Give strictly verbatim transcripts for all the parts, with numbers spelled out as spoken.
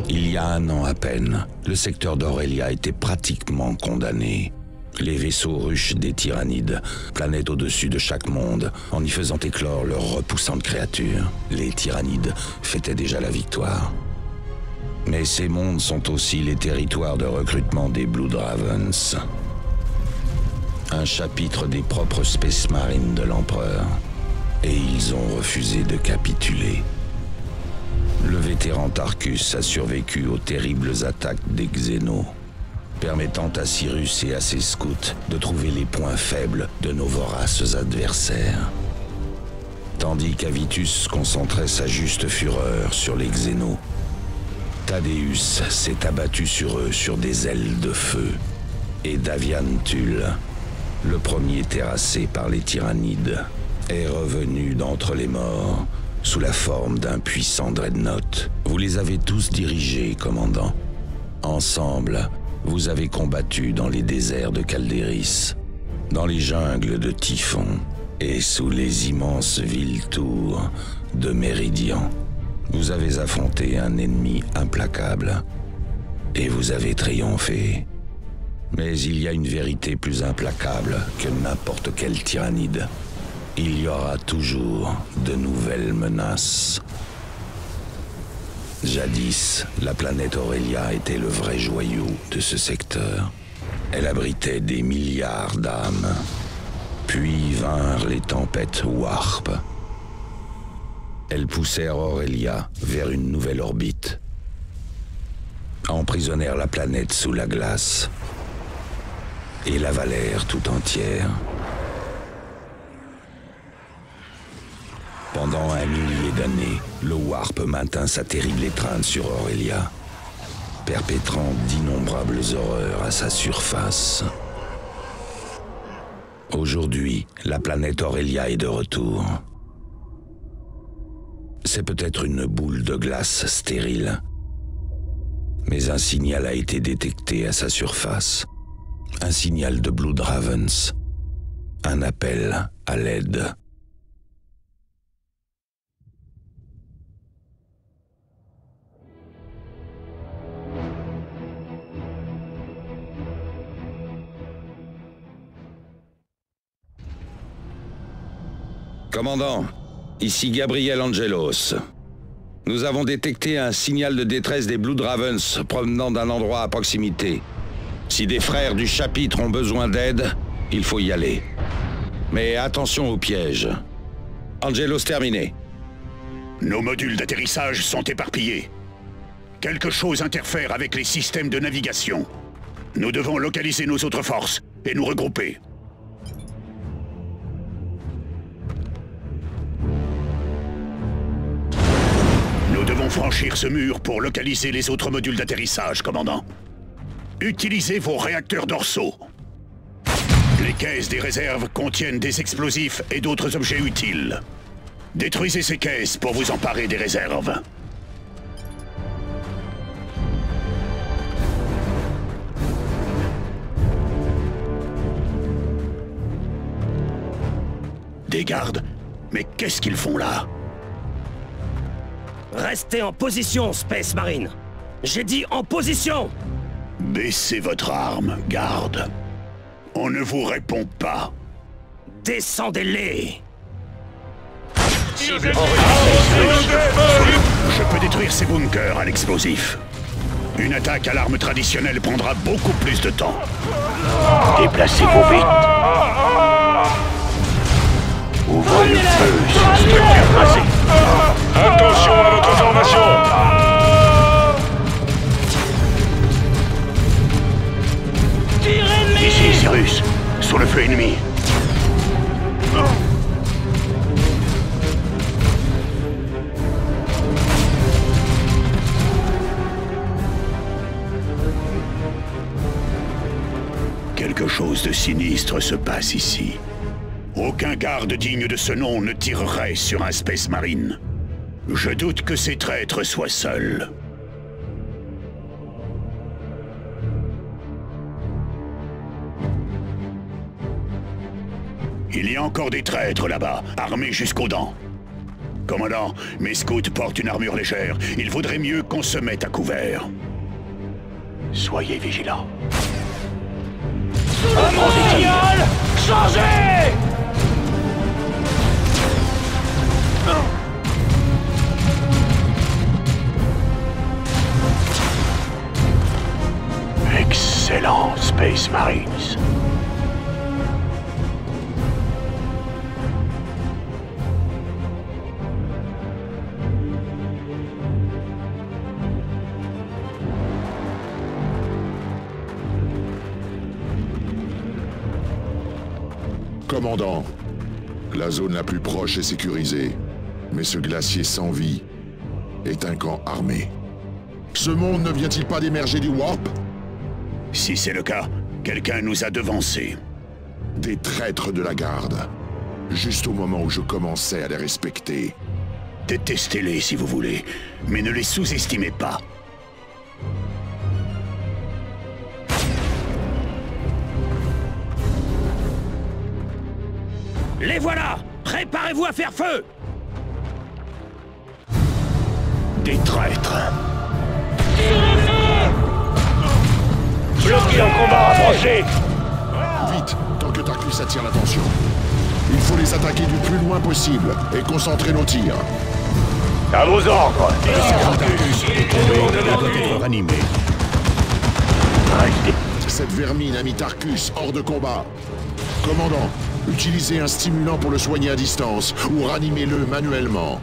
Il y a un an à peine, le secteur d'Aurelia était pratiquement condamné. Les vaisseaux ruches des tyrannides planaient au-dessus de chaque monde en y faisant éclore leurs repoussantes créatures. Les tyrannides fêtaient déjà la victoire. Mais ces mondes sont aussi les territoires de recrutement des Blood Ravens. Un chapitre des propres Space Marines de l'Empereur. Et ils ont refusé de capituler. Le vétéran Tarkus a survécu aux terribles attaques des Xénos, permettant à Cyrus et à ses scouts de trouver les points faibles de nos voraces adversaires. Tandis qu'Avitus concentrait sa juste fureur sur les Xénos, Thaddeus s'est abattu sur eux sur des ailes de feu, et Davian Tull, le premier terrassé par les tyrannides, est revenu d'entre les morts sous la forme d'un puissant dreadnought. Vous les avez tous dirigés, commandant. Ensemble, vous avez combattu dans les déserts de Calderis, dans les jungles de Typhon et sous les immenses villes tours de Méridian. Vous avez affronté un ennemi implacable et vous avez triomphé. Mais il y a une vérité plus implacable que n'importe quel tyrannide. Il y aura toujours de nouvelles menaces. Jadis, la planète Aurelia était le vrai joyau de ce secteur. Elle abritait des milliards d'âmes. Puis vinrent les tempêtes Warp. Elles poussèrent Aurelia vers une nouvelle orbite. Emprisonnèrent la planète sous la glace et l'avalèrent tout entière. Pendant un millier d'années, le Warp maintint sa terrible étreinte sur Aurelia, perpétrant d'innombrables horreurs à sa surface. Aujourd'hui, la planète Aurelia est de retour. C'est peut-être une boule de glace stérile, mais un signal a été détecté à sa surface. Un signal de Blood Ravens. Un appel à l'aide. Commandant, ici Gabriel Angelos. Nous avons détecté un signal de détresse des Blood Ravens provenant d'un endroit à proximité. Si des frères du chapitre ont besoin d'aide, il faut y aller. Mais attention aux pièges. Angelos terminé. Nos modules d'atterrissage sont éparpillés. Quelque chose interfère avec les systèmes de navigation. Nous devons localiser nos autres forces et nous regrouper. Nous devons franchir ce mur pour localiser les autres modules d'atterrissage, commandant. Utilisez vos réacteurs dorsaux. Les caisses des réserves contiennent des explosifs et d'autres objets utiles. Détruisez ces caisses pour vous emparer des réserves. Des gardes? Mais qu'est-ce qu'ils font là? Restez en position, Space Marine. J'ai dit en position! Baissez votre arme, garde. On ne vous répond pas. Descendez-les! Je peux détruire ces bunkers à l'explosif. Une attaque à l'arme traditionnelle prendra beaucoup plus de temps. Déplacez-vous vite. Ouvrez le feu sur structure rasée. Attention à votre formation! Ici, Cyrus, sous le feu ennemi. Quelque chose de sinistre se passe ici. Aucun garde digne de ce nom ne tirerait sur un Space Marine. Je doute que ces traîtres soient seuls. Il y a encore des traîtres là-bas, armés jusqu'aux dents. Commandant, mes scouts portent une armure légère. Il vaudrait mieux qu'on se mette à couvert. Soyez vigilants. Signal changé. Excellent, Space Marines. Commandant, la zone la plus proche est sécurisée, mais ce glacier sans vie est un camp armé. Ce monde ne vient-il pas d'émerger du Warp? Si c'est le cas, quelqu'un nous a devancés. Des traîtres de la garde, juste au moment où je commençais à les respecter. Détestez-les si vous voulez, mais ne les sous-estimez pas. Les voilà. Préparez-vous à faire feu. Des traîtres. Bloqué en combat rapproché. Vite, tant que Tarkus attire l'attention. Il faut les attaquer du plus loin possible et concentrer nos tirs. À vos ordres. doit être ranimé. Cette vermine a mis Tarkus hors de combat. Commandant, utilisez un stimulant pour le soigner à distance ou ranimez-le manuellement.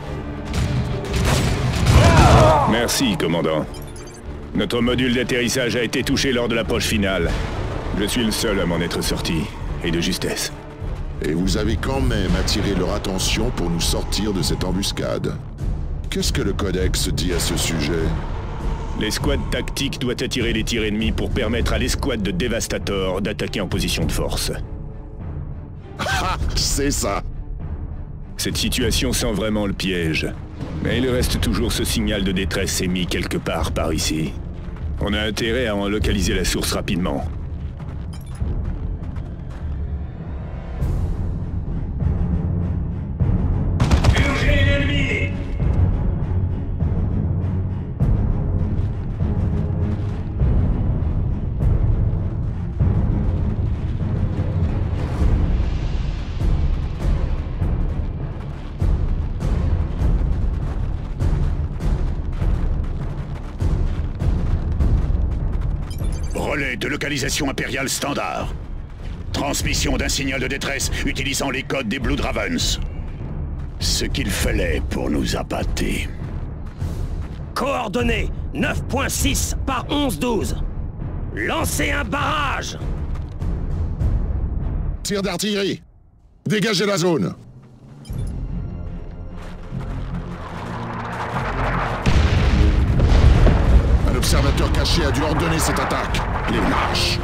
Merci, commandant. Notre module d'atterrissage a été touché lors de l'approche finale. Je suis le seul à m'en être sorti, et de justesse. Et vous avez quand même attiré leur attention pour nous sortir de cette embuscade. Qu'est-ce que le Codex dit à ce sujet? L'escouade tactique doit attirer les tirs ennemis pour permettre à l'escouade de Devastator d'attaquer en position de force. Ah, c'est ça! Cette situation sent vraiment le piège. Mais il reste toujours ce signal de détresse émis quelque part par ici. On a intérêt à en localiser la source rapidement. Purgez l'ennemi. Relais de localisation impériale standard. Transmission d'un signal de détresse utilisant les codes des Blood Ravens. Ce qu'il fallait pour nous appâter. Coordonnées neuf point six par onze douze. Lancez un barrage. Tir d'artillerie! Dégagez la zone! Un observateur caché a dû ordonner cette attaque. Les lâches!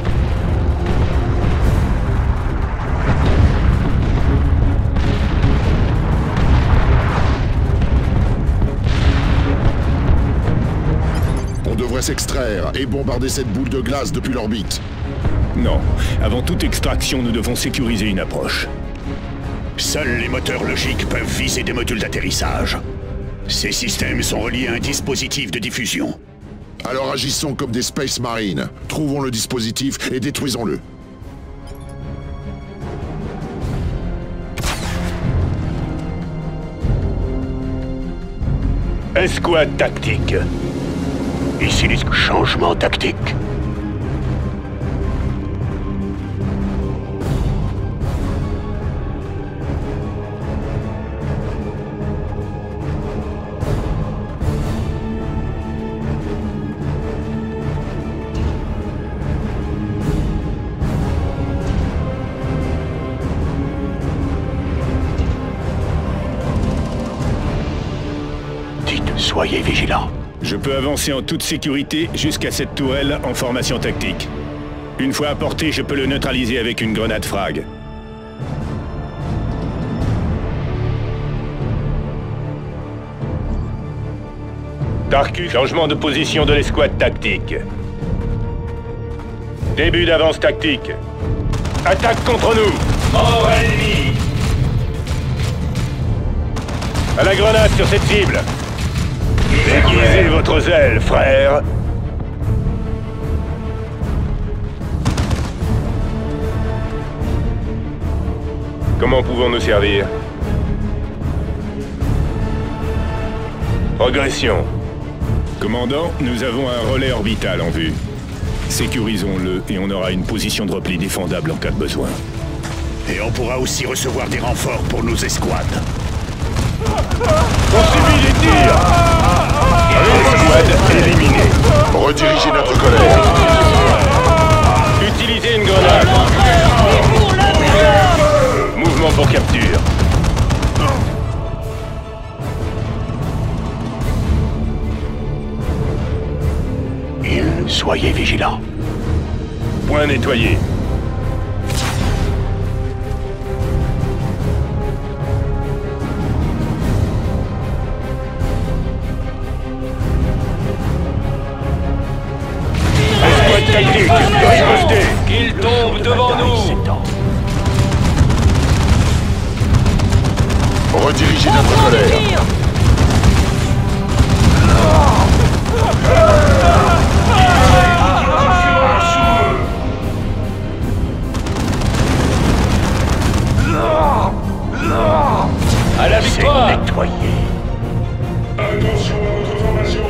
On devrait s'extraire et bombarder cette boule de glace depuis l'orbite. Non. Avant toute extraction, nous devons sécuriser une approche. Seuls les moteurs logiques peuvent viser des modules d'atterrissage. Ces systèmes sont reliés à un dispositif de diffusion. Alors agissons comme des Space Marines. Trouvons le dispositif et détruisons-le. Escouade tactique. Ici les changements tactiques. Soyez vigilants. Je peux avancer en toute sécurité jusqu'à cette tourelle en formation tactique. Une fois à portée, je peux le neutraliser avec une grenade frag. Tarkus, changement de position de l'escouade tactique. Début d'avance tactique. Attaque contre nous. Mort ennemi. À la grenade sur cette cible. Aiguisez votre zèle, frère. Comment pouvons-nous servir? Progression. Commandant, nous avons un relais orbital en vue. Sécurisons-le et on aura une position de repli défendable en cas de besoin. Et on pourra aussi recevoir des renforts pour nos escouades. On subit les tirs. Escouade éliminée. Redirigez notre colère. Utilisez une grenade. Mouvement pour capture. Soyez vigilants. Point nettoyé. Escouade tactique, ripostez. Qu'il tombe devant nous. Redirigez notre colère. À la victoire. Nettoyé. Attention à votre formation.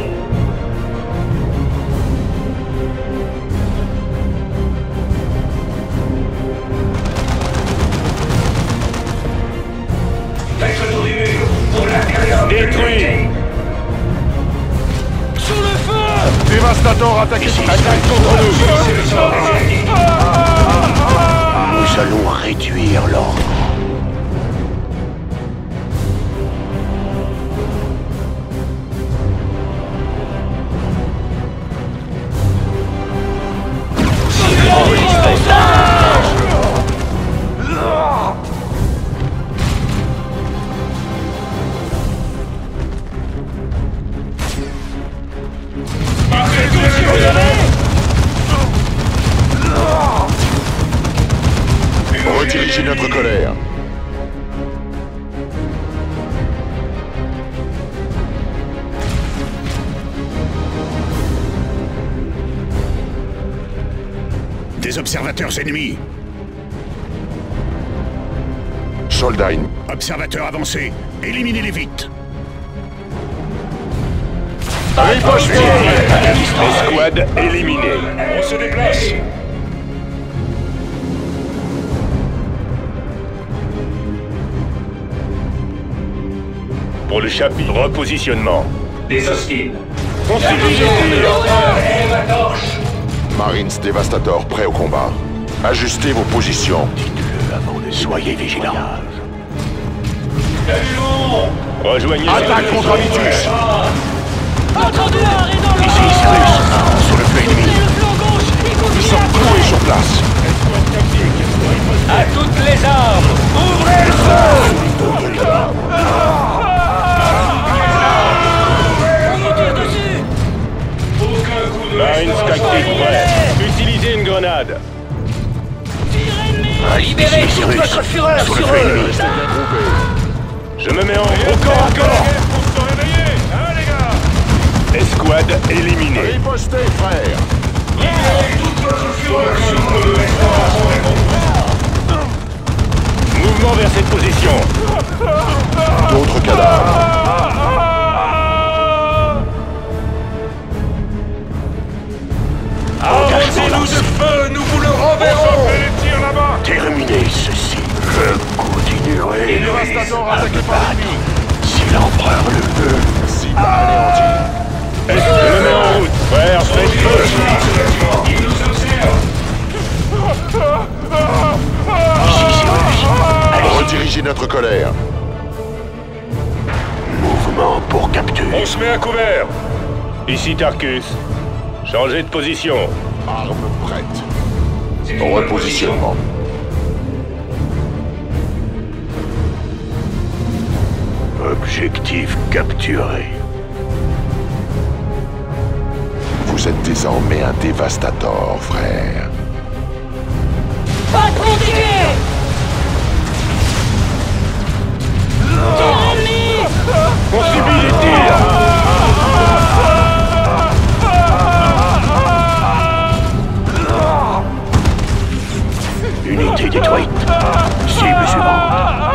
Détruit. Sous le feu. Dévastator, attaquez. Attaque contre nous. Nous allons réduire l'ordre. Redirigez notre colère. Des observateurs ennemis. Soldats ennemis. Observateurs avancés. Éliminez-les vite. Ripostez. Escouade éliminée. On se déplace. Pour le chapitre, repositionnement. Des hostiles. On subit les tirs. Et ma torche. Marines Devastator prêts au combat. Ajustez vos positions. Dites-le avant de soyez vigilants. Rejoignez Attaque contre Habitus. Entendu, arrêt dans le Ici, Cyrus. Sur le feu ennemi. le flanc gauche. Nous sommes cloués sur place. À toutes les armes. Ouvrez le feu. On nous tire dessus. Marines tactique prêt. Utilisez une grenade. Libérez toute votre fureur Sur le sur feu eux. ennemi. Je me mets en au corps à corps. Escouade éliminée. Ripostez, frère. Mouvement vers cette position. D'autres cadavres. Arrosez-nous de feu, nous vous le renverrons. Terminez ceci. Je continuerai. Dévastator attaqué par l'ennemi. Si l'empereur le veut. Cible anéantie. Je me mets en route. Frère, faites feu. Ici, Cyrus. Redirigez notre colère. Mouvement pour capture. On se met à couvert. Ici Tarkus. Changez de position. Armes prêtes. Repositionnement. Objectif capturé. Vous êtes désormais un dévastator, frère. Pas de continuer. Tir ennemi. On subit les tirs! Unité détruite. Cible suivante.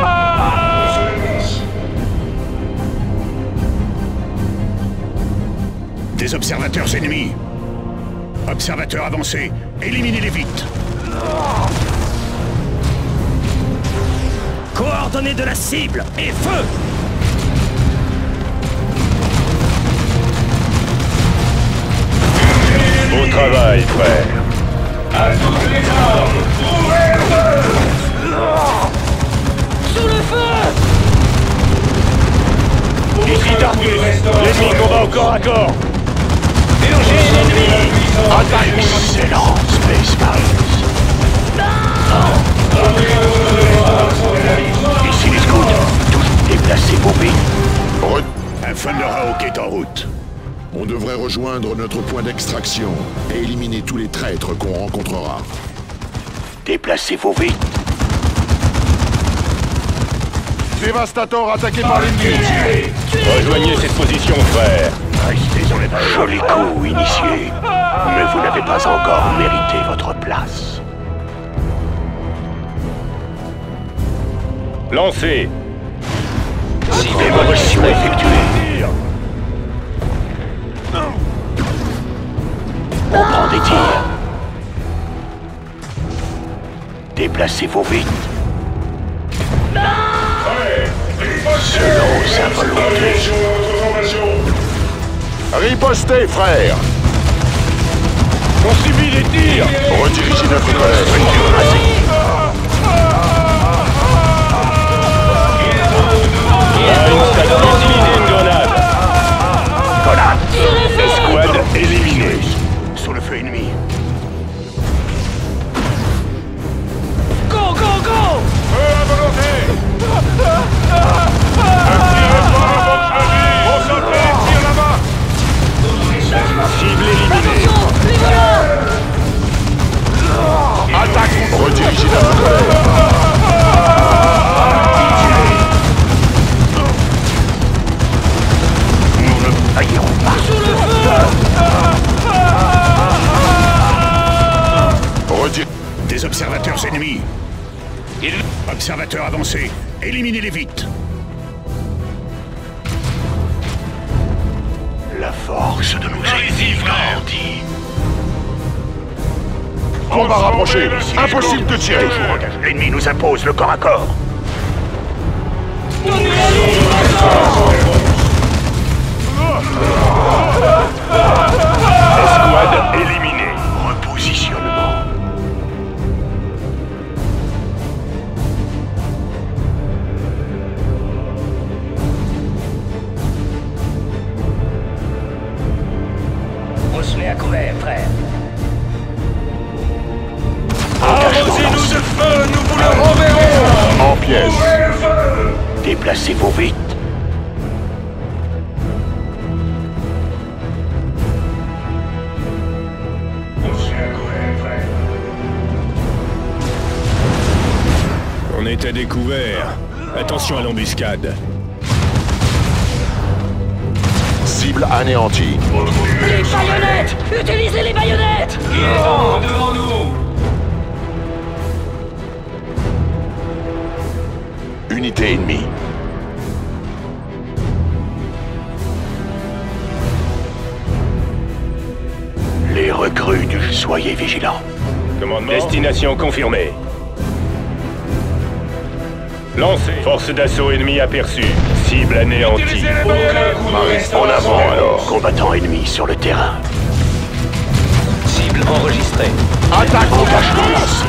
Des observateurs ennemis. Observateurs avancés. Éliminez-les vite. Coordonnées de la cible et feu! Bon travail, frère. À toutes les armes, ouvrez le feu! Sous le feu! Ici Darkus, l'ennemi combat au corps à corps. Purgez l'ennemi! Attaque! Excellent, Space Marines. Ici les scouts. Tous déplacez vos billes. Re- Un Thunderhawk est en route. On devrait rejoindre notre point d'extraction et éliminer tous les traîtres qu'on rencontrera. Déplacez-vous vite. Dévastator attaqué par l'ennemi. Rejoignez cette position, frère. Restez en état. Joli coup, initié. Mais vous n'avez pas encore mérité votre place. Lancez. Démolition effectuée. On prend des tirs. Déplacez-vous vite. Selon sa volonté. Ripostez, frère. On subit les tirs. Redirigez notre collègue. Utilisez une grenade. Grenade. Escouade éliminée. Sous le feu ennemi. Go, go, go! Feu à volonté. Activez pas le bon chemin. On saute les tirs là-bas. Cible éliminée. Attention, les voleurs! Attaque. Redirigez notre collègue. Nous ne faillirons pas. Sous le feu! Redir- Des observateurs ennemis. Observateurs avancés. Éliminez-les vite. La force de nos ennemis grandit. Combat rapproché. Impossible de tirer. L'ennemi nous impose le corps à corps. Escouade éliminée. Repositionnement. On se met à couvert, frère. Arrosez-nous de feu, nous vous le renverrons. En pièces. Déplacez-vous vite. On est à découvert. Attention à l'embuscade. Cible anéantie. Les baïonnettes! Utilisez les baïonnettes! Il est en devant nous! Unité ennemie. Les recrues du... Soyez vigilants. Commandement. Destination confirmée. Lancez. Force d'assaut ennemie aperçue. Cible anéantie. En avant alors. Combattants ennemis sur le terrain. Cible enregistrée. Attaque engagement lancé.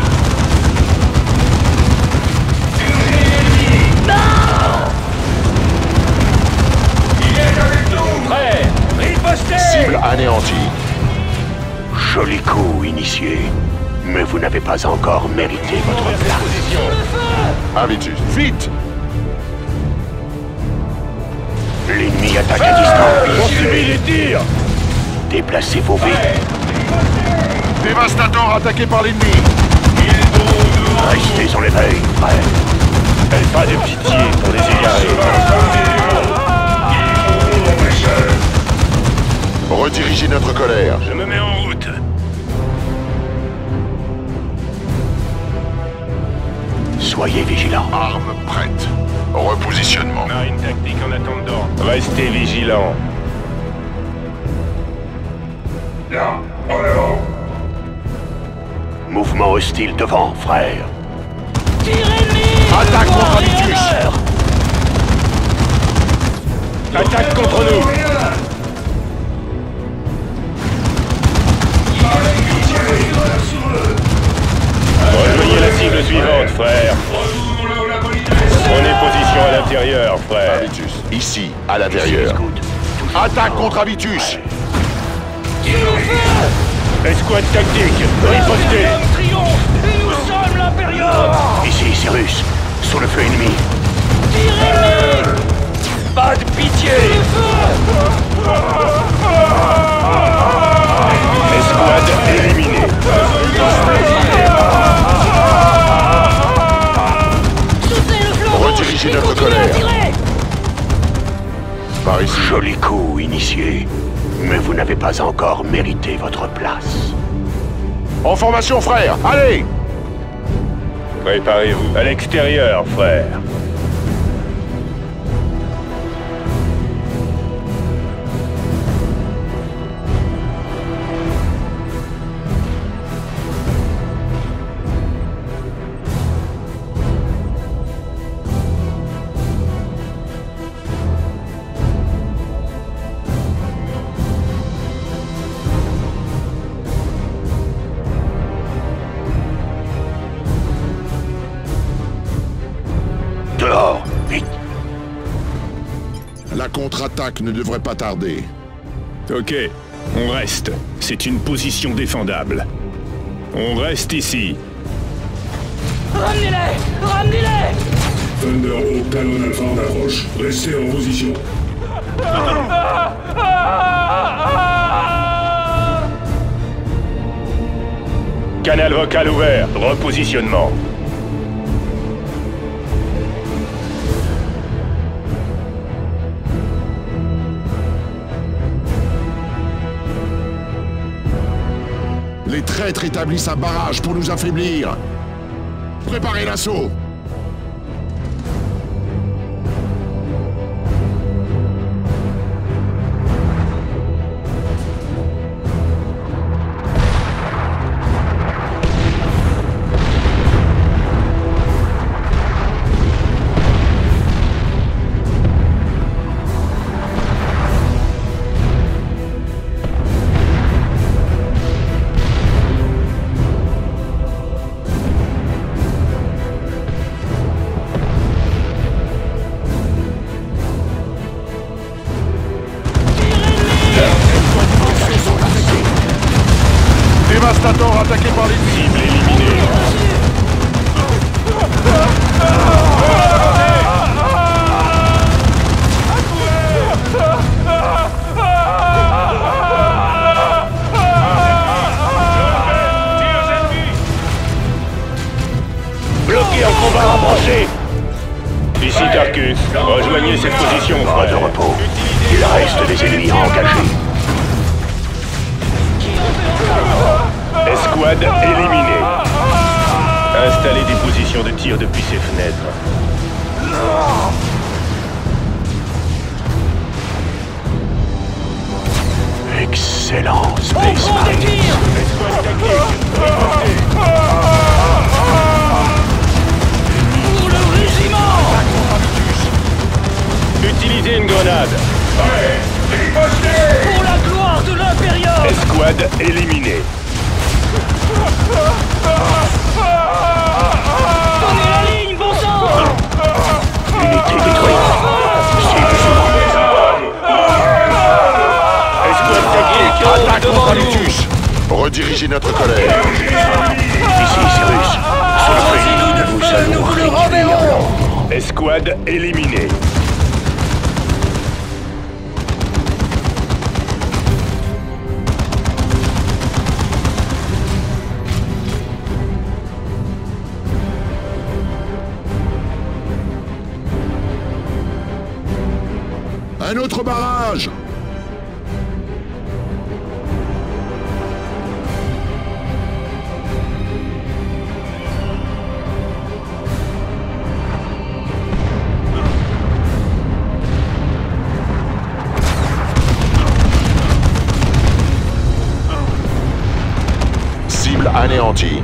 Prêt! Ripostez! Cible anéantie. Joli coup, initié. Mais vous n'avez pas encore mérité votre place. Habitus. Vite. L'ennemi attaque à distance. On subit les tirs. Déplacez-vous vite. Dévastator attaqué par l'ennemi. Restez en éveil, frère. Pas de pitié pour les égarés. Redirigez notre colère. Je me mets en route. Soyez vigilants. Armes prêtes. Repositionnement. Marine tactique en attente d'ordre. Restez vigilants. Là, en avant. Mouvement hostile devant, frère. Attaque contre Habitus. Attaque contre nous. Rejoignez la cible suivante, frère. Prenez position à l'intérieur, frère. Habitus, ici, à l'intérieur. Attaque contre Habitus. Escouade tactique, ripostez. Et nous sommes l'Imperium. Ici, Cyrus. Sous le feu ennemi. Pas de pitié. Escouade éliminée. Redirigez notre colère. Par ici. Joli coup, initié. Mais vous n'avez pas encore mérité votre place. En formation, frère. Allez. Préparez-vous. À l'extérieur, frère. Dehors, vite. La contre-attaque ne devrait pas tarder. Ok, on reste. C'est une position défendable. On reste ici. Ramenez-les. Ramenez-les. Thunderbolt Talon Alpha en approche. Restez en position. Canal vocal ouvert. Repositionnement. Les traîtres établissent un barrage pour nous affaiblir. Préparez l'assaut. Dévastator attaqué par les cibles éliminées. Bloqué en combat rapproché. Ici Tarkus. Rejoignez cette position, Pas de frère. repos. Il reste des ennemis à engager. Escouade éliminée. Installez des positions de tir depuis ces fenêtres. Excellent, Space Marine. Escouade tactique. Pour le régiment. Utilisez une grenade. Pour la gloire de l'Imperium. Escouade éliminée. Donnez la ligne, bon sang. Unité détruite. Cible suivante. Escouade tactique. Attaque contre Habitus. Redirigez notre colère. Ici, Cyrus. Sous le feu ennemi, nous allons réduire l'ordre. Escouade éliminée. Un autre barrage. anéanti.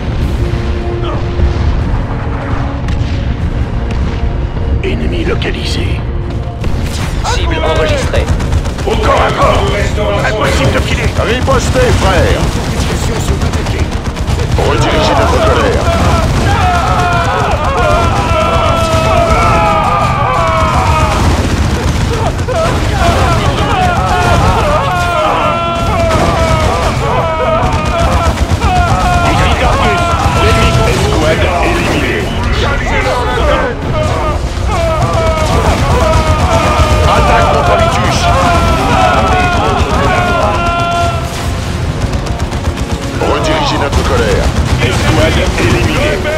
Ennemi localisé. Cible enregistrée. Au corps à corps. Impossible de filer. Ripostez, frère. Redirigez notre colère. Attaque contre Lituche. Redirigez notre colère. Escouade éliminée.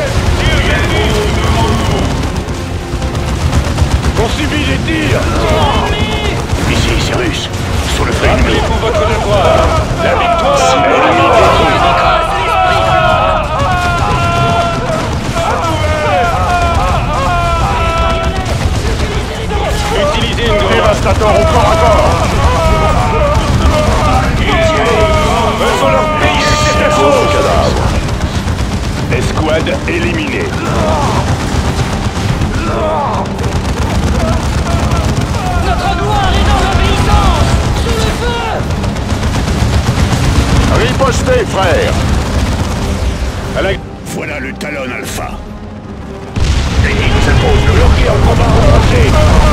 On subit les tirs. Ici, Cyrus. Sur le feu ennemi. Rappelez-vous votre devoir. La victoire est limitée. Utilisez une grande Dévastateur au corps à corps. Faisons leur payer cet assaut. Cadavre. Escouade éliminée. Notre gloire est dans l'obéissance. Sous le feu. Ripostez, frère. À la... Voilà le Talon Alpha. L'ennemi nous impose de bloquer en combat avancé.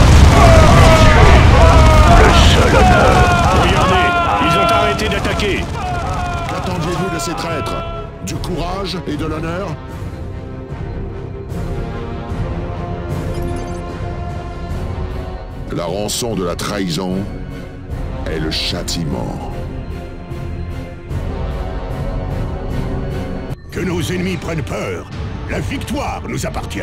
Le seul honneur. Regardez, ils ont arrêté d'attaquer. Qu'attendiez-vous de ces traîtres? Du courage et de l'honneur? La rançon de la trahison est le châtiment. Que nos ennemis prennent peur. La victoire nous appartient.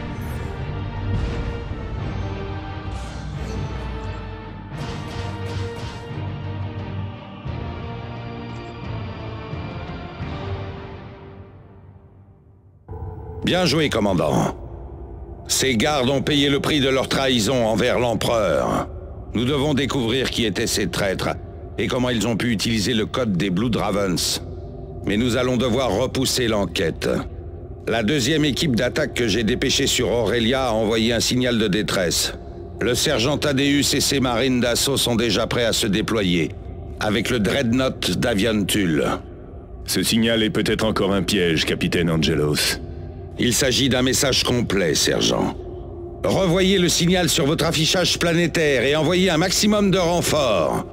Bien joué, commandant. Ces gardes ont payé le prix de leur trahison envers l'empereur. Nous devons découvrir qui étaient ces traîtres et comment ils ont pu utiliser le code des Blood Ravens. Mais nous allons devoir repousser l'enquête. La deuxième équipe d'attaque que j'ai dépêchée sur Aurelia a envoyé un signal de détresse. Le sergent Thaddeus et ses marines d'assaut sont déjà prêts à se déployer, avec le Dreadnought d'Aviantul. Ce signal est peut-être encore un piège, capitaine Angelos. Il s'agit d'un message complet, sergent. Revoyez le signal sur votre affichage planétaire et envoyez un maximum de renforts.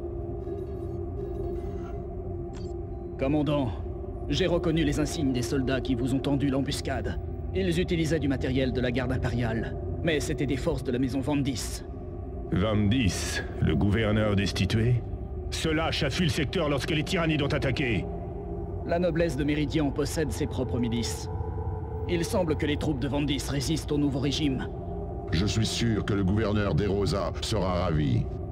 Commandant, j'ai reconnu les insignes des soldats qui vous ont tendu l'embuscade. Ils utilisaient du matériel de la garde impériale, mais c'était des forces de la maison Vandis. Vandis, le gouverneur destitué? Ceux-là chaffuient le secteur lorsque les tyrannides ont attaqué. La noblesse de Méridian possède ses propres milices. Il semble que les troupes de Vandis résistent au nouveau régime. Je suis sûr que le gouverneur d'Erosa sera ravi.